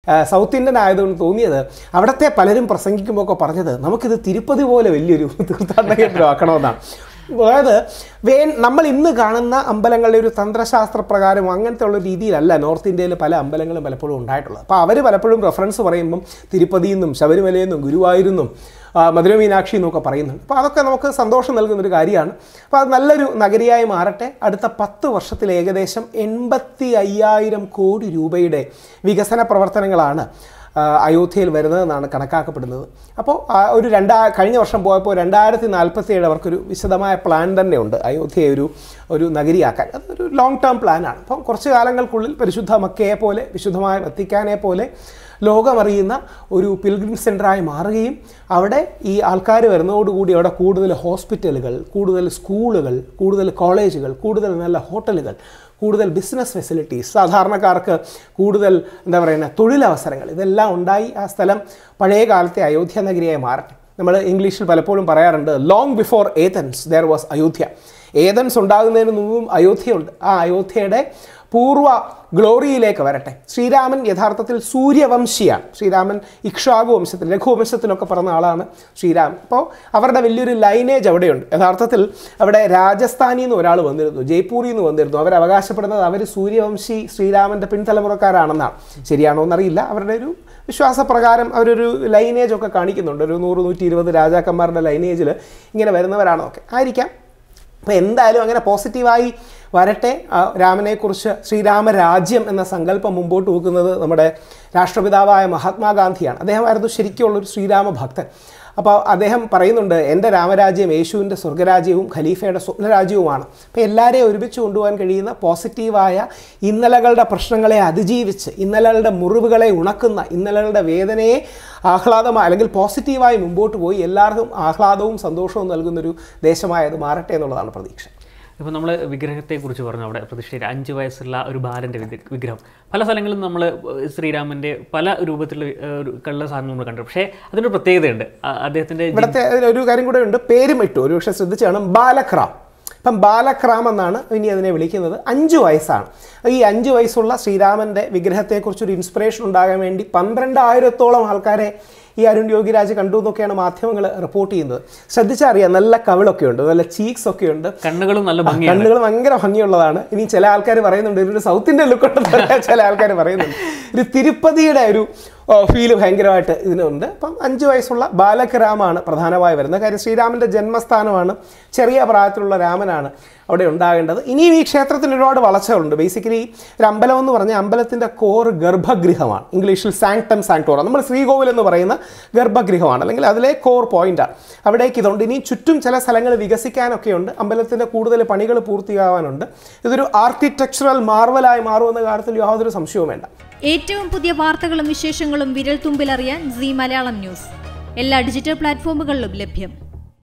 South Indian ആയതുകൊണ്ട് തോന്നിയത് അവിടുത്തെ പലരും പ്രസംഗിക്കുമ്പോൾ ഒക്കെ പറഞ്ഞത് നമുക്കിത് തിരുപ്പതി പോലെ വലിയൊരു തീർത്ഥാടന കേന്ദ്രം ആക്കണമെന്നാണ്. അതായത് നമ്മൾ ഇന്ന് കാണുന്ന അമ്പലങ്ങളുടെ ഒരു തന്ത്രശാസ്ത്ര പ്രകാരം അങ്ങനത്തെ ഉള്ള രീതിയിലല്ല നോർത്ത് ഇന്ത്യയിൽ പല അമ്പലങ്ങളും പലപ്പോഴും ഉണ്ടായിട്ടുള്ളത്. അപ്പോൾ അവർ പലപ്പോഴും റെഫറൻസ് പറയുമ്പം തിരുപ്പതിയിൽ നിന്നും ശബരിമലയിൽ നിന്നും ഗുരുവായൂരിൽ മധുര മീനാക്ഷി എന്നൊക്കെ പറയുന്നുണ്ട്. അപ്പോൾ അതൊക്കെ നമുക്ക് സന്തോഷം നൽകുന്നൊരു കാര്യമാണ്. അപ്പോൾ അത് നല്ലൊരു നഗരിയായി മാറട്ടെ. അടുത്ത 10 വർഷത്തിൽ ഏകദേശം 85,000 കോടി രൂപയുടെ വികസന പ്രവർത്തനങ്ങളാണ് അയോധ്യയിൽ വരുന്നതെന്നാണ് കണക്കാക്കപ്പെടുന്നത്. അപ്പോൾ കഴിഞ്ഞ വർഷം പോയപ്പോൾ 2047 അവർക്കൊരു വിശദമായ പ്ലാൻ തന്നെ ഉണ്ട് അയോധ്യയെ ഒരു നഗരിയാക്കാൻ. അതൊരു ലോങ് ടേം പ്ലാനാണ്. അപ്പം കുറച്ച് കാലങ്ങൾക്കുള്ളിൽ പരിശുദ്ധ മക്കയെ പോലെ വിശുദ്ധമായ വത്തിക്കാനെ പോലെ ലോകമറിയുന്ന ഒരു പിൽഗ്രിം സെൻ്ററായി മാറുകയും അവിടെ ഈ ആൾക്കാർ വരുന്നതോടുകൂടി അവിടെ കൂടുതൽ ഹോസ്പിറ്റലുകൾ, കൂടുതൽ സ്കൂളുകൾ, കൂടുതൽ കോളേജുകൾ, കൂടുതൽ നല്ല ഹോട്ടലുകൾ, കൂടുതൽ ബിസിനസ് ഫെസിലിറ്റീസ്, സാധാരണക്കാർക്ക് കൂടുതൽ തൊഴിലവസരങ്ങൾ ഇതെല്ലാം ഉണ്ടായി ആ സ്ഥലം പഴയ കാലത്തെ അയോധ്യ നഗരിയായി മാറട്ടെ. നമ്മൾ ഇംഗ്ലീഷിൽ പലപ്പോഴും പറയാറുണ്ട് long before Athens there was Ayodhya. Athens ഉണ്ടാകുന്നതിന് മുമ്പും അയോധ്യയുണ്ട്. ആ അയോധ്യയുടെ പൂർവ്വ ഗ്ലോറിയിലേക്ക് വരട്ടെ. ശ്രീരാമൻ യഥാർത്ഥത്തിൽ സൂര്യവംശിയാണ്. ശ്രീരാമൻ ഇക്ഷ്വാകു വംശത്തിൽ, രഘുവംശത്തിലൊക്കെ പറഞ്ഞ ആളാണ് ശ്രീരാമൻ. അപ്പോൾ അവരുടെ വലിയൊരു ലൈനേജ് അവിടെയുണ്ട്. യഥാർത്ഥത്തിൽ അവിടെ രാജസ്ഥാനിൽ നിന്ന് ഒരാൾ വന്നിരുന്നു, ജയ്പൂരിൽ നിന്ന് വന്നിരുന്നു. അവർ അവകാശപ്പെടുന്നത് അവർ സൂര്യവംശി ശ്രീരാമൻ്റെ പിൻതലമുറക്കാരാണെന്നാണ്. ശരിയാണോ എന്നറിയില്ല. അവരുടെ ഒരു വിശ്വാസപ്രകാരം അവരൊരു ലൈനേജ് ഒക്കെ കാണിക്കുന്നുണ്ട്. ഒരു 100-120 രാജാക്കന്മാരുടെ ലൈനേജിൽ ഇങ്ങനെ വരുന്നവരാണോ ആയിരിക്കാം. അപ്പോൾ എന്തായാലും അങ്ങനെ പോസിറ്റീവായി വരട്ടെ. രാമനെക്കുറിച്ച് ശ്രീരാമരാജ്യം എന്ന സങ്കല്പം മുമ്പോട്ട് വെക്കുന്നത് നമ്മുടെ രാഷ്ട്രപിതാവായ മഹാത്മാഗാന്ധിയാണ്. അദ്ദേഹമായിരുന്നു ശരിക്കുള്ളൊരു ശ്രീരാമ ഭക്തൻ. അപ്പോൾ അദ്ദേഹം പറയുന്നുണ്ട് എൻ്റെ രാമരാജ്യം യേശുവിൻ്റെ സ്വർഗ്ഗരാജ്യവും ഖലീഫയുടെ സ്വപ്നരാജ്യവുമാണ്. അപ്പോൾ എല്ലാവരെയും ഒരുമിച്ച് കൊണ്ടുപോകാൻ കഴിയുന്ന പോസിറ്റീവായ ഇന്നലകളുടെ പ്രശ്നങ്ങളെ അതിജീവിച്ച് ഇന്നലകളുടെ മുറിവുകളെ ഉണക്കുന്ന ഇന്നലകളുടെ വേദനയെ ആഹ്ലാദമായി അല്ലെങ്കിൽ പോസിറ്റീവായി മുമ്പോട്ട് പോയി എല്ലാവർക്കും ആഹ്ലാദവും സന്തോഷവും നൽകുന്നൊരു ദേശമായത് മാറട്ടെ എന്നുള്ളതാണ് പ്രതീക്ഷ. ഇപ്പോൾ നമ്മൾ വിഗ്രഹത്തെക്കുറിച്ച് പറഞ്ഞു. അവിടെ പ്രതിഷ്ഠയിൽ 5 വയസ്സുള്ള ഒരു ബാലൻ്റെ വിഗ്രഹം പല സ്ഥലങ്ങളിലും നമ്മൾ ശ്രീരാമൻ്റെ പല രൂപത്തിലുള്ള സാധനം നമ്മൾ കണ്ടു. പക്ഷേ അതിനൊരു പ്രത്യേകതയുണ്ട്. അദ്ദേഹത്തിൻ്റെ ഇവിടുത്തെ ഒരു കാര്യം കൂടെ ഉണ്ട്. പേരും ഇട്ടു ഒരു പക്ഷേ ശ്രദ്ധിച്ച് കാണും, ബാലക്രാം. ഇപ്പം ബാലക്രാം എന്നാണ് ഇനി അതിനെ വിളിക്കുന്നത്. 5 വയസ്സാണ്. ഈ 5 വയസ്സുള്ള ശ്രീരാമൻ്റെ വിഗ്രഹത്തെക്കുറിച്ചൊരു ഇൻസ്പിറേഷൻ ഉണ്ടാകാൻ വേണ്ടി 12,000-ഓളം ആൾക്കാരെ ഈ അരുൺ യോഗിരാജ് കണ്ടു എന്നൊക്കെയാണ് മാധ്യമങ്ങൾ റിപ്പോർട്ട് ചെയ്യുന്നത്. ശ്രദ്ധിച്ചറിയാം, നല്ല കവിളൊക്കെ ഉണ്ട്, നല്ല ചീക്സ് ഒക്കെ ഉണ്ട്, കണ്ണുകളും ഭയങ്കര ഭംഗിയുള്ളതാണ്. ഇനി ചില ആൾക്കാർ പറയുന്നുണ്ട് ഇതിനൊരു സൗത്ത് ഇന്ത്യൻ ലുക്ക് ഉണ്ടെന്ന് ചില ആൾക്കാർ പറയുന്നുണ്ട്. ഒരു തിരുപ്പതിയുടെ ഒരു ഫീല് ഭയങ്കരമായിട്ട് ഇതിനുണ്ട്. അപ്പം 5 വയസ്സുള്ള ബാലകരാമാണ് പ്രധാനമായി വരുന്നത്. കാര്യം ശ്രീരാമൻ്റെ ജന്മസ്ഥാനമാണ്, ചെറിയ പ്രായത്തിലുള്ള രാമനാണ് അവിടെ ഉണ്ടാകേണ്ടത്. ഇനിയും ഈ ക്ഷേത്രത്തിന് ഒരുപാട് വളർച്ചകളുണ്ട്. ബേസിക്കലി ഒരു അമ്പലം എന്ന് പറഞ്ഞാൽ അമ്പലത്തിൻ്റെ കോർ ഗർഭഗൃഹമാണ്. ഇംഗ്ലീഷിൽ സാങ്ക്ടം സാങ്ക്ടോറ, നമ്മൾ ശ്രീകോവിൽ എന്ന് പറയുന്ന ഗർഭഗൃഹമാണ്, അല്ലെങ്കിൽ അതിലെ കോർ പോയിന്റാണ്. അവിടേക്ക് ഇതുണ്ട്. ഇനി ചുറ്റും ചില സ്ഥലങ്ങൾ വികസിക്കാനൊക്കെ ഉണ്ട്. അമ്പലത്തിൻ്റെ കൂടുതൽ പണികൾ പൂർത്തിയാവാനുണ്ട്. ഇതൊരു ആർക്കിടെക്ചറൽ മാർവലായി മാറുമെന്ന കാര്യത്തിൽ യാതൊരു സംശയവും വേണ്ട. ഏറ്റവും പുതിയ വാർത്തകളും വിശേഷങ്ങളും വിരൽ തുമ്പിലറിയാൻ സീ മലയാളം ന്യൂസ് എല്ലാ ഡിജിറ്റൽ പ്ലാറ്റ്ഫോമുകളിലും ലഭ്യം.